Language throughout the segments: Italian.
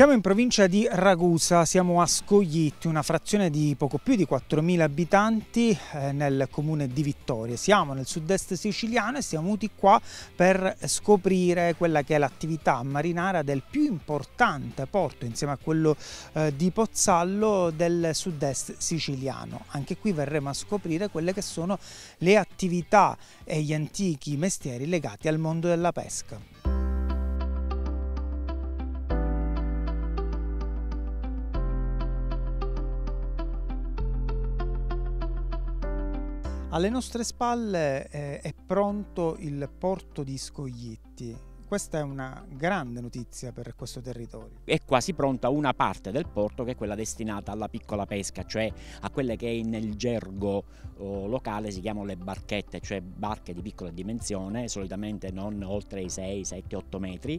Siamo in provincia di Ragusa, siamo a Scoglitti, una frazione di poco più di 4.000 abitanti nel comune di Vittoria. Siamo nel sud-est siciliano e siamo venuti qua per scoprire quella che è l'attività marinara del più importante porto, insieme a quello di Pozzallo, del sud-est siciliano. Anche qui verremo a scoprire quelle che sono le attività e gli antichi mestieri legati al mondo della pesca. Alle nostre spalle è pronto il porto di Scoglitti. Questa è una grande notizia per questo territorio. È quasi pronta una parte del porto, che è quella destinata alla piccola pesca, cioè a quelle che nel gergo locale si chiamano le barchette, cioè barche di piccola dimensione, solitamente non oltre i 6, 7, 8 metri,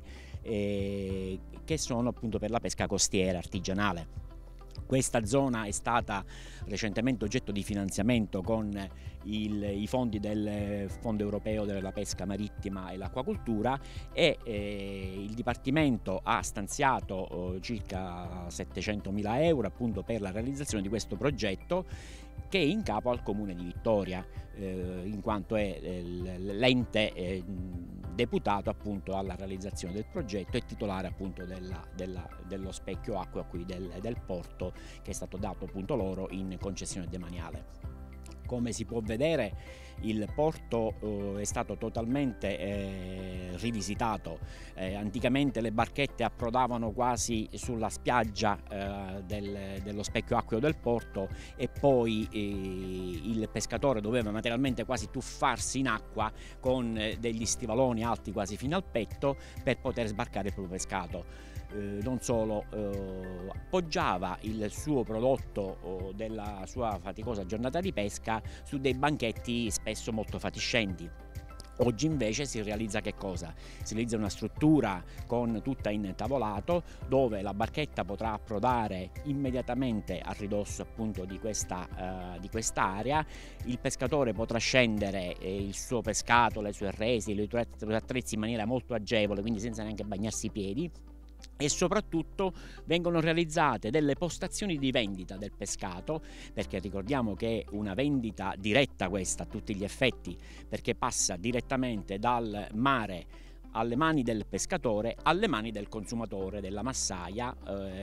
che sono appunto per la pesca costiera artigianale. Questa zona è stata recentemente oggetto di finanziamento con i fondi del Fondo Europeo della Pesca Marittima e l'Acquacoltura e il Dipartimento ha stanziato circa 700.000 euro appunto per la realizzazione di questo progetto, che è in capo al Comune di Vittoria, in quanto è l'ente deputato appunto alla realizzazione del progetto e titolare appunto dello specchio acqua qui del porto, che è stato dato appunto loro in concessione demaniale. Come si può vedere, il porto è stato totalmente rivisitato. Anticamente le barchette approdavano quasi sulla spiaggia dello specchio acqueo del porto e poi il pescatore doveva materialmente quasi tuffarsi in acqua con degli stivaloni alti quasi fino al petto per poter sbarcare il proprio pescato. Non solo, appoggiava il suo prodotto della sua faticosa giornata di pesca su dei banchetti spesso molto fatiscenti. Oggi invece si realizza che cosa? Si realizza una struttura con tutta in tavolato, dove la barchetta potrà approdare immediatamente a ridosso appunto di questa area. Il pescatore potrà scendere il suo pescato, le sue resi, i suoi attrezzi in maniera molto agevole, quindi senza neanche bagnarsi i piedi. E soprattutto vengono realizzate delle postazioni di vendita del pescato, perché ricordiamo che è una vendita diretta questa a tutti gli effetti, perché passa direttamente dal mare alle mani del pescatore, alle mani del consumatore, della massaia,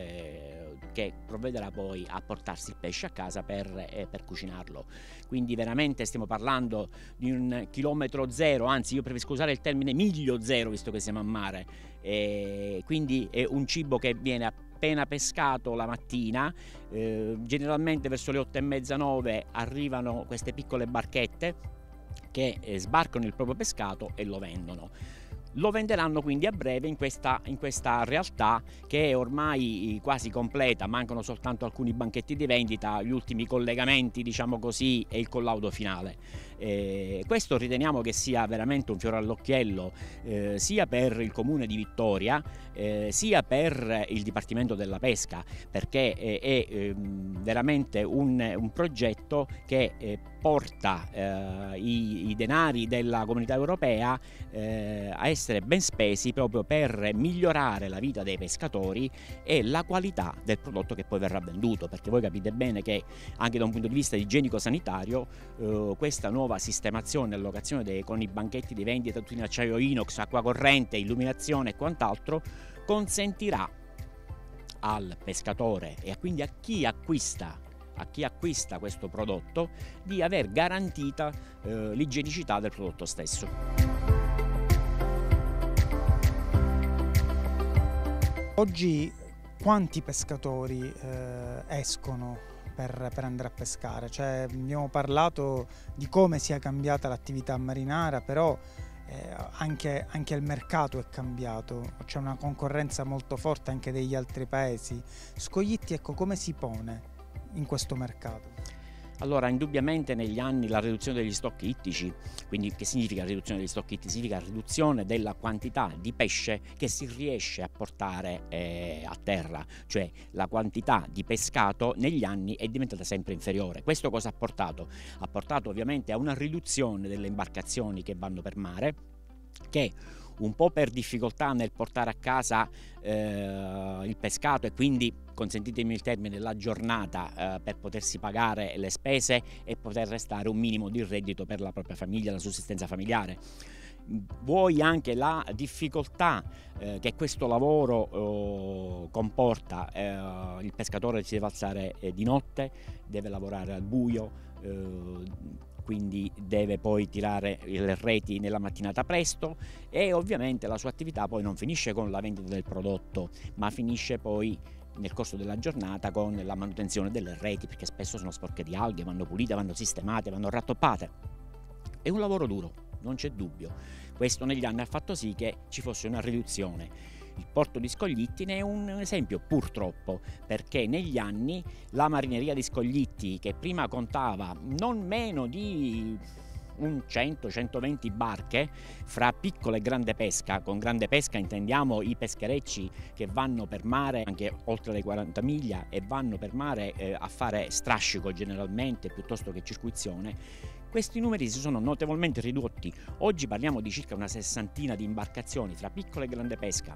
che provvederà poi a portarsi il pesce a casa per cucinarlo. Quindi veramente stiamo parlando di un chilometro zero, anzi io preferisco usare il termine miglio zero, visto che siamo a mare. Quindi è un cibo che viene appena pescato la mattina, generalmente verso le 8:30, 9 arrivano queste piccole barchette che sbarcano il proprio pescato e lo vendono. Lo venderanno quindi a breve in questa realtà, che è ormai quasi completa. Mancano soltanto alcuni banchetti di vendita, gli ultimi collegamenti, diciamo così, e il collaudo finale. Questo riteniamo che sia veramente un fiore all'occhiello, sia per il comune di Vittoria, sia per il Dipartimento della Pesca, perché è veramente un progetto che porta i denari della Comunità Europea a essere ben spesi proprio per migliorare la vita dei pescatori e la qualità del prodotto che poi verrà venduto, perché voi capite bene che anche da un punto di vista igienico-sanitario questa nuova sistemazione e allocazione con i banchetti di vendita tutti in acciaio inox, acqua corrente, illuminazione e quant'altro consentirà al pescatore e quindi a chi acquista questo prodotto di aver garantita l'igienicità del prodotto stesso. Oggi quanti pescatori escono per andare a pescare? Cioè, abbiamo parlato di come sia cambiata l'attività marinara, però anche il mercato è cambiato, c'è una concorrenza molto forte anche degli altri paesi. Scoglitti, ecco, come si pone in questo mercato? Allora, indubbiamente negli anni la riduzione degli stock ittici, quindi che significa riduzione degli stock ittici? Significa riduzione della quantità di pesce che si riesce a portare a terra, cioè la quantità di pescato negli anni è diventata sempre inferiore. Questo cosa ha portato? Ha portato ovviamente a una riduzione delle imbarcazioni che vanno per mare, che un po' per difficoltà nel portare a casa il pescato e quindi, consentitemi il termine, la giornata per potersi pagare le spese e poter restare un minimo di reddito per la propria famiglia, la sussistenza familiare. Vuoi anche la difficoltà che questo lavoro comporta. Il pescatore si deve alzare di notte, deve lavorare al buio, quindi deve poi tirare le reti nella mattinata presto, e ovviamente la sua attività poi non finisce con la vendita del prodotto, ma finisce poi nel corso della giornata con la manutenzione delle reti, perché spesso sono sporche di alghe, vanno pulite, vanno sistemate, vanno rattoppate. È un lavoro duro, non c'è dubbio. Questo negli anni ha fatto sì che ci fosse una riduzione. Il porto di Scoglitti ne è un esempio, purtroppo, perché negli anni la marineria di Scoglitti, che prima contava non meno di un 100-120 barche fra piccola e grande pesca, con grande pesca intendiamo i pescherecci che vanno per mare anche oltre le 40 miglia e vanno per mare a fare strascico generalmente piuttosto che circuizione. Questi numeri si sono notevolmente ridotti. Oggi parliamo di circa una sessantina di imbarcazioni fra piccola e grande pesca.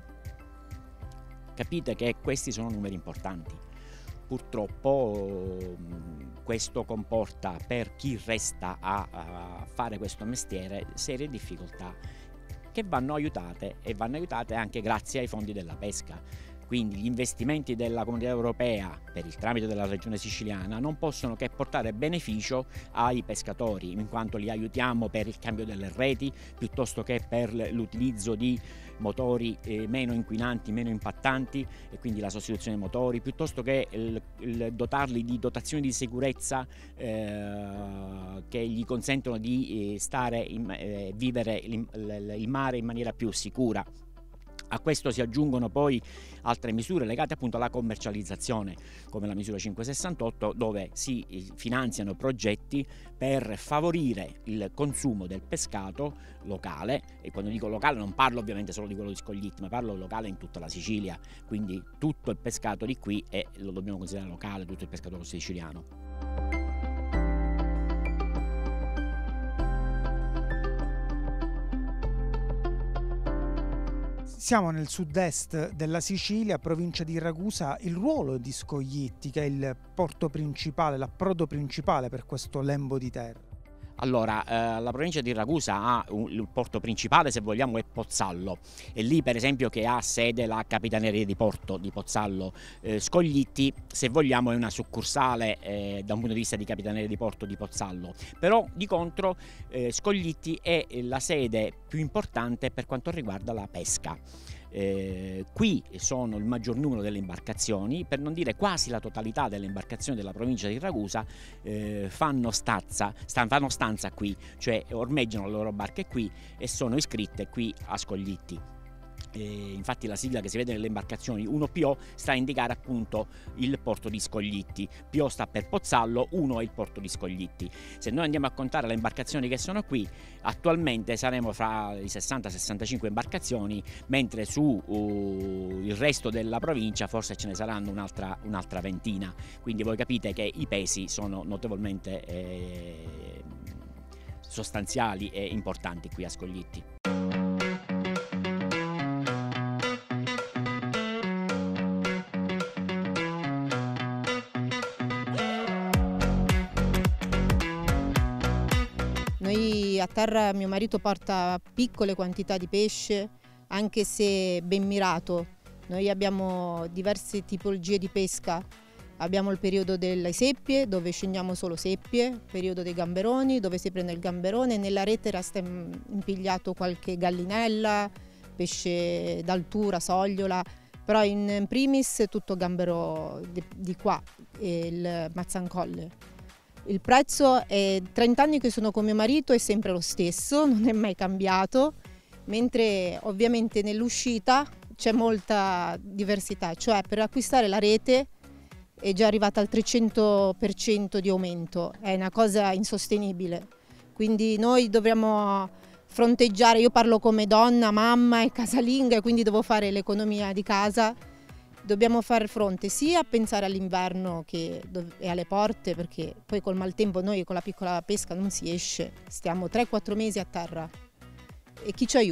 Capite che questi sono numeri importanti. Purtroppo questo comporta per chi resta a fare questo mestiere serie difficoltà che vanno aiutate, e vanno aiutate anche grazie ai fondi della pesca. Quindi gli investimenti della Comunità Europea per il tramite della Regione Siciliana non possono che portare beneficio ai pescatori, in quanto li aiutiamo per il cambio delle reti piuttosto che per l'utilizzo di motori meno inquinanti, meno impattanti, e quindi la sostituzione dei motori, piuttosto che il dotarli di dotazioni di sicurezza che gli consentono di vivere il mare in maniera più sicura. A questo si aggiungono poi altre misure legate appunto alla commercializzazione, come la misura 568, dove si finanziano progetti per favorire il consumo del pescato locale, e quando dico locale non parlo ovviamente solo di quello di Scoglitti, ma parlo locale in tutta la Sicilia, quindi tutto il pescato di qui lo dobbiamo considerare locale, tutto il pescato siciliano. Siamo nel sud-est della Sicilia, provincia di Ragusa. Il ruolo di Scoglitti, che è il porto principale, l'approdo principale per questo lembo di terra. Allora, la provincia di Ragusa ha il porto principale, se vogliamo, è Pozzallo. È lì per esempio che ha sede la Capitaneria di Porto di Pozzallo. Scoglitti, se vogliamo, è una succursale da un punto di vista di Capitaneria di Porto di Pozzallo, però di contro Scoglitti è la sede più importante per quanto riguarda la pesca. Qui sono il maggior numero delle imbarcazioni, per non dire quasi la totalità delle imbarcazioni della provincia di Ragusa fanno stanza qui, cioè ormeggiano le loro barche qui e sono iscritte qui a Scoglitti. Infatti la sigla che si vede nelle imbarcazioni 1PO sta a indicare appunto il porto di Scoglitti. PO sta per Pozzallo, 1 è il porto di Scoglitti. Se noi andiamo a contare le imbarcazioni che sono qui, attualmente saremo fra i 60-65 imbarcazioni, mentre su il resto della provincia forse ce ne saranno un'altra ventina. Quindi voi capite che i pesi sono notevolmente sostanziali e importanti qui a Scoglitti. Noi a terra mio marito porta piccole quantità di pesce, anche se ben mirato. Noi abbiamo diverse tipologie di pesca. Abbiamo il periodo delle seppie, dove scendiamo solo seppie, periodo dei gamberoni, dove si prende il gamberone, nella rete resta impigliato qualche gallinella, pesce d'altura, sogliola, però in primis tutto gambero di qua, il mazzancolle. Il prezzo è 30 anni che sono con mio marito, è sempre lo stesso, non è mai cambiato, mentre ovviamente nell'uscita c'è molta diversità, cioè per acquistare la rete è già arrivata al 300% di aumento, è una cosa insostenibile, quindi noi dovremmo fronteggiare, io parlo come donna, mamma e casalinga, quindi devo fare l'economia di casa. Dobbiamo fare fronte sia a pensare all'inverno che è alle porte, perché poi col maltempo noi con la piccola pesca non si esce, stiamo 3-4 mesi a terra. E chi ci aiuta?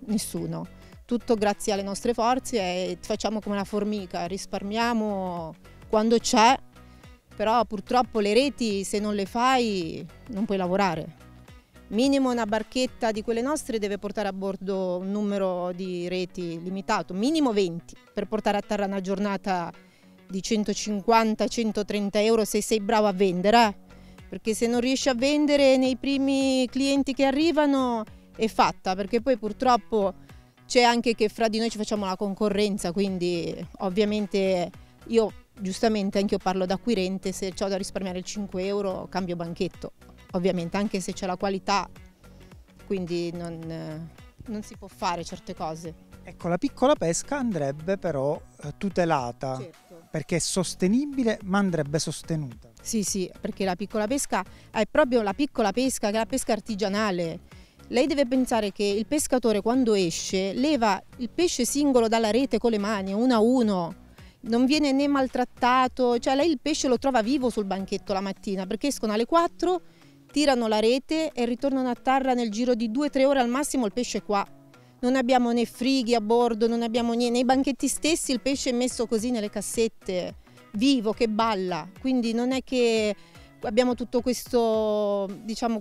nessuno. Tutto grazie alle nostre forze e facciamo come la formica, risparmiamo quando c'è, però purtroppo le reti se non le fai non puoi lavorare. Minimo una barchetta di quelle nostre deve portare a bordo un numero di reti limitato, minimo 20, per portare a terra una giornata di 150-130 euro se sei bravo a vendere, perché se non riesci a vendere nei primi clienti che arrivano è fatta, perché poi purtroppo c'è anche che fra di noi ci facciamo la concorrenza, quindi ovviamente io giustamente anche io parlo da acquirente, se ho da risparmiare il 5 euro cambio banchetto, ovviamente anche se c'è la qualità, quindi non si può fare certe cose. Ecco, la piccola pesca andrebbe però tutelata, Certo. perché è sostenibile ma andrebbe sostenuta. Sì, perché la piccola pesca è proprio la piccola pesca, che è la pesca artigianale. Lei deve pensare che il pescatore quando esce leva il pesce singolo dalla rete con le mani, uno a uno, non viene né maltrattato, cioè lei il pesce lo trova vivo sul banchetto la mattina, perché escono alle 4, tirano la rete e ritornano a terra nel giro di 2-3 ore al massimo il pesce è qua. Non abbiamo né frighi a bordo, non abbiamo niente, nei banchetti stessi il pesce è messo così nelle cassette, vivo, che balla, quindi non è che abbiamo tutto questo, diciamo,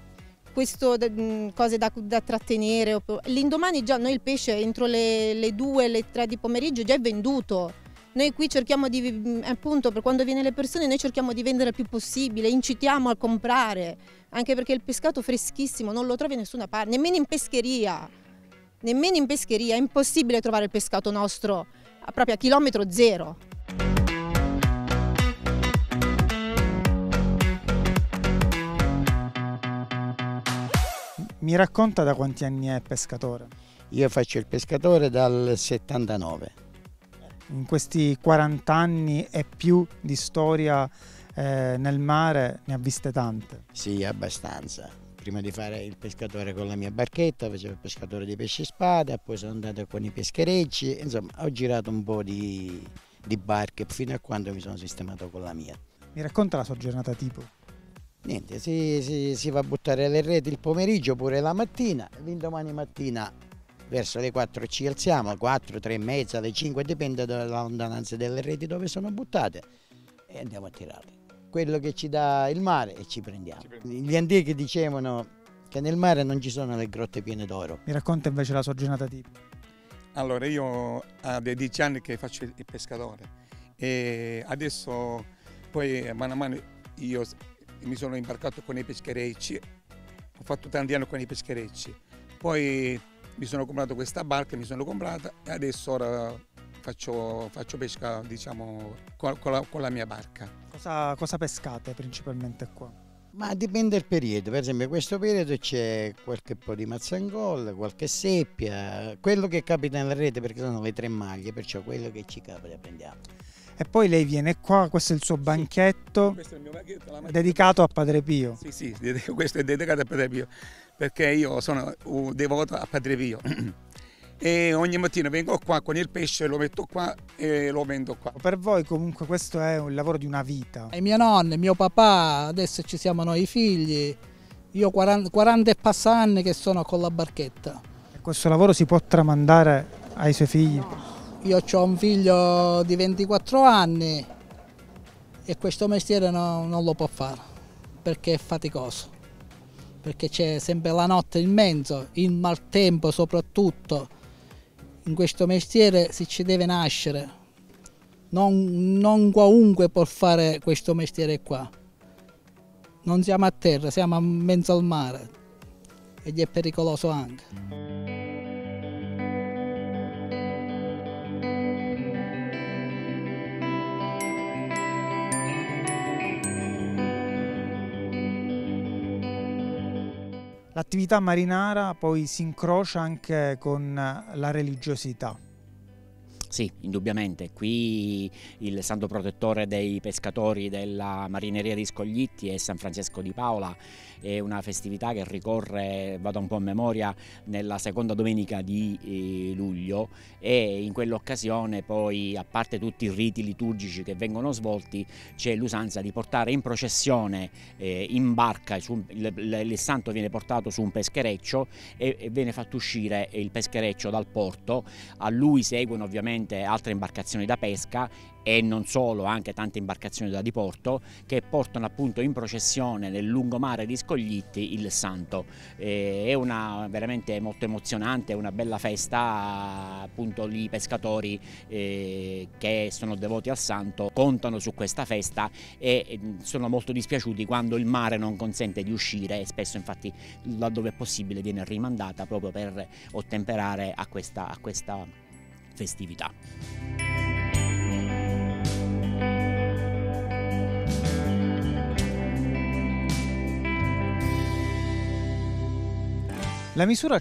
cose da trattenere. L'indomani già noi il pesce entro le 2, le 3 di pomeriggio già è venduto. Noi qui cerchiamo di, appunto, per quando viene le persone, noi cerchiamo di vendere il più possibile, incitiamo a comprare, anche perché il pescato freschissimo non lo trovi in nessuna parte, nemmeno in pescheria. Nemmeno in pescheria, è impossibile trovare il pescato nostro proprio a chilometro zero. Mi racconta da quanti anni è pescatore? Io faccio il pescatore dal 79. In questi 40 anni e più di storia nel mare ne ha viste tante. Sì, abbastanza. Prima di fare il pescatore con la mia barchetta facevo il pescatore di pesce spada, poi sono andato con i pescherecci, insomma ho girato un po' di barche fino a quando mi sono sistemato con la mia. Mi racconta la sua giornata tipo? Niente, si va a buttare le reti il pomeriggio pure la mattina, l'indomani mattina verso le 4 ci alziamo, 4, 3 e mezza, alle 5, dipende dalla lontananza delle reti dove sono buttate e andiamo a tirare. Quello che ci dà il mare e ci prendiamo. Gli antichi dicevano che nel mare non ci sono le grotte piene d'oro. Mi racconta invece la sua giornata tipo? Allora io ho dei 10 anni che faccio il pescatore e adesso poi mano a mano io mi sono imbarcato con i pescherecci, ho fatto tanti anni con i pescherecci, poi mi sono comprato questa barca, mi sono comprata e adesso ora faccio pesca, diciamo, con la mia barca. Cosa pescate principalmente qua? Ma dipende dal periodo, per esempio in questo periodo c'è qualche po' di mazzangol, qualche seppia, quello che capita nella rete perché sono le 3 maglie, perciò quello che ci capita prendiamo. E poi lei viene qua, questo è il suo banchetto, Questo è il mio banchetto, dedicato a Padre Pio. Sì, questo è dedicato a Padre Pio perché io sono un devoto a Padre Pio. E ogni mattina vengo qua con il pesce, lo metto qua e lo vendo qua. Per voi comunque questo è un lavoro di una vita. I miei nonni, mio papà, adesso ci siamo noi figli, io 40 e passa anni che sono con la barchetta. E questo lavoro si può tramandare ai suoi figli? Io ho un figlio di 24 anni e questo mestiere non lo può fare perché è faticoso, perché c'è sempre la notte in mezzo, il maltempo soprattutto. In questo mestiere si ci deve nascere, non qualunque può fare questo mestiere qua. Non siamo a terra, siamo in mezzo al mare ed è pericoloso anche. L'attività marinara poi si incrocia anche con la religiosità. Sì, indubbiamente. Qui il santo protettore dei pescatori della marineria di Scoglitti è San Francesco di Paola, è una festività che ricorre, vado un po' a memoria, nella seconda domenica di luglio, e in quell'occasione poi, a parte tutti i riti liturgici che vengono svolti, c'è l'usanza di portare in processione in barca, il santo viene portato su un peschereccio e viene fatto uscire il peschereccio dal porto. A lui seguono ovviamente altre imbarcazioni da pesca e non solo, anche tante imbarcazioni da diporto che portano appunto in processione nel lungomare di Scoglitti il santo. È veramente molto emozionante, è una bella festa, appunto i pescatori che sono devoti al santo contano su questa festa e sono molto dispiaciuti quando il mare non consente di uscire, e spesso infatti laddove è possibile viene rimandata proprio per ottemperare a questa festività. La misura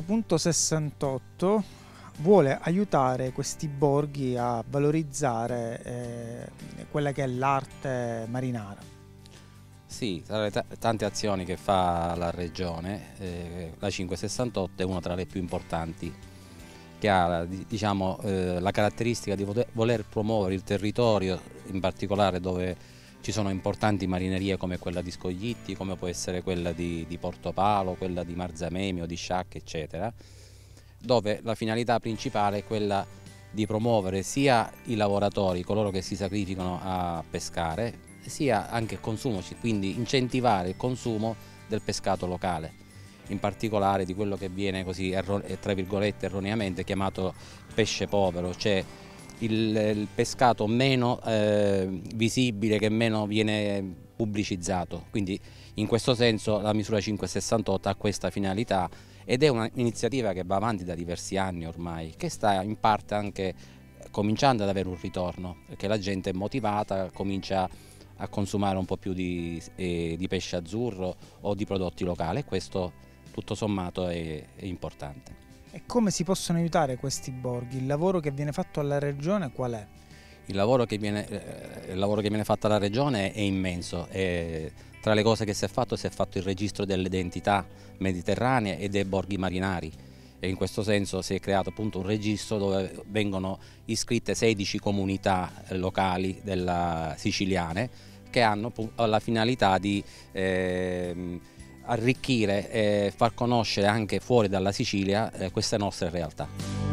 5.68 vuole aiutare questi borghi a valorizzare quella che è l'arte marinara. Sì, tra le tante azioni che fa la Regione, la 568 è una tra le più importanti, che ha, diciamo, la caratteristica di voler promuovere il territorio, in particolare dove ci sono importanti marinerie come quella di Scoglitti, come può essere quella di Portopalo, quella di Marzamemi o di Sciacca, eccetera, dove la finalità principale è quella di promuovere sia i lavoratori, coloro che si sacrificano a pescare, sia anche il consumo, quindi incentivare il consumo del pescato locale, in particolare di quello che viene così, tra virgolette, erroneamente chiamato pesce povero, cioè il pescato meno visibile, che meno viene pubblicizzato. Quindi in questo senso la misura 568 ha questa finalità ed è un'iniziativa che va avanti da diversi anni ormai, che sta in parte anche cominciando ad avere un ritorno, perché la gente è motivata, comincia a consumare un po' più di pesce azzurro o di prodotti locali, e questo tutto sommato è importante. E come si possono aiutare questi borghi? Il lavoro che viene fatto alla Regione qual è? Il lavoro che viene fatto alla Regione è immenso. Tra le cose che si è fatto il registro delle identità mediterranee e dei borghi marinari, e in questo senso si è creato appunto un registro dove vengono iscritte 16 comunità locali siciliane, che hanno la finalità di arricchire e far conoscere anche fuori dalla Sicilia queste nostre realtà.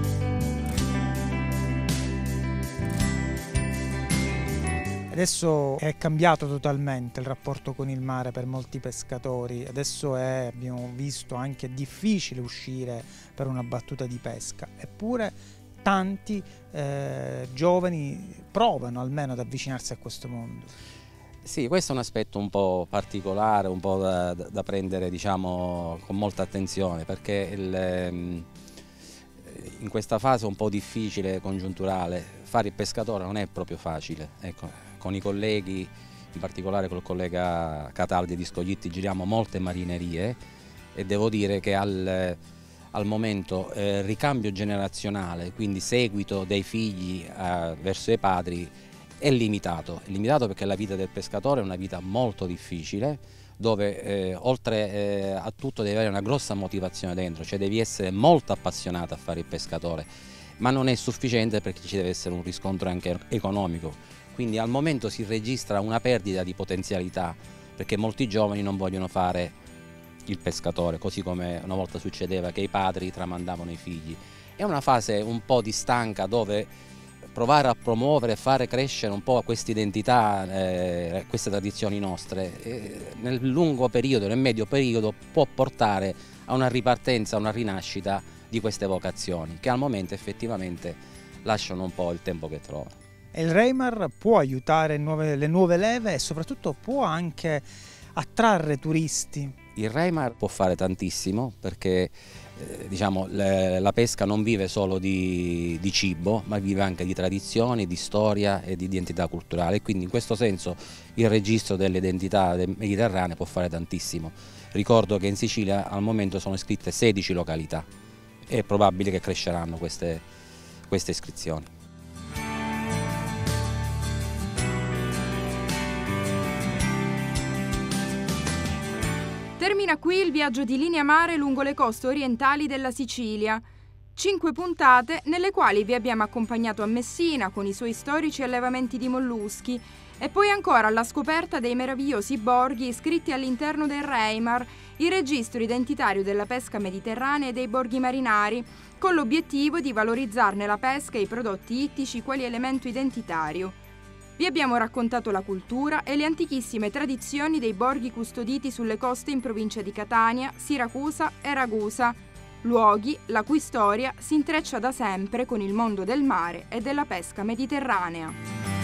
Adesso è cambiato totalmente il rapporto con il mare per molti pescatori, adesso abbiamo visto, anche difficile uscire per una battuta di pesca, eppure tanti giovani provano almeno ad avvicinarsi a questo mondo. Sì, questo è un aspetto un po' particolare, un po' da prendere, diciamo, con molta attenzione, perché in questa fase un po' difficile, congiunturale, fare il pescatore non è proprio facile. Ecco, con i colleghi, in particolare col collega Cataldi di Scoglitti, giriamo molte marinerie e devo dire che al momento ricambio generazionale, quindi seguito dei figli verso i padri, è limitato perché la vita del pescatore è una vita molto difficile, dove oltre a tutto devi avere una grossa motivazione dentro, cioè devi essere molto appassionato a fare il pescatore, ma non è sufficiente perché ci deve essere un riscontro anche economico. Quindi al momento si registra una perdita di potenzialità, perché molti giovani non vogliono fare il pescatore, così come una volta succedeva che i padri tramandavano i figli. È una fase un po' di stanca, dove provare a promuovere e fare crescere un po' questa identità, queste tradizioni nostre, nel lungo periodo, nel medio periodo, può portare a una ripartenza, a una rinascita di queste vocazioni, che al momento effettivamente lasciano un po' il tempo che trovano. E il Reimar può aiutare le nuove leve e soprattutto può anche attrarre turisti. Il Reimar può fare tantissimo, perché diciamo, la pesca non vive solo di cibo, ma vive anche di tradizioni, di storia e di identità culturale, quindi in questo senso il registro delle identità mediterranee può fare tantissimo. Ricordo che in Sicilia al momento sono iscritte 16 località, è probabile che cresceranno queste iscrizioni. Termina qui il viaggio di linea mare lungo le coste orientali della Sicilia. 5 puntate nelle quali vi abbiamo accompagnato a Messina con i suoi storici allevamenti di molluschi e poi ancora alla scoperta dei meravigliosi borghi iscritti all'interno del Reimar, il registro identitario della pesca mediterranea e dei borghi marinari, con l'obiettivo di valorizzarne la pesca e i prodotti ittici quali elemento identitario. Vi abbiamo raccontato la cultura e le antichissime tradizioni dei borghi custoditi sulle coste in provincia di Catania, Siracusa e Ragusa, luoghi la cui storia si intreccia da sempre con il mondo del mare e della pesca mediterranea.